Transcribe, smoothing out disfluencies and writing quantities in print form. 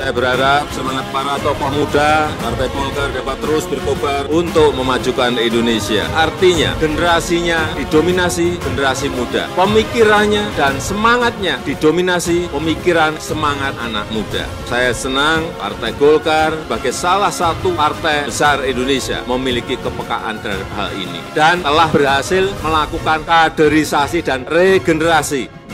Saya berharap semangat para tokoh muda Partai Golkar dapat terus berkobar untuk memajukan Indonesia. Artinya generasinya didominasi generasi muda. Pemikirannya dan semangatnya didominasi pemikiran semangat anak muda. Saya senang Partai Golkar sebagai salah satu partai besar Indonesia memiliki kepekaan terhadap hal ini dan telah berhasil melakukan kaderisasi dan regenerasi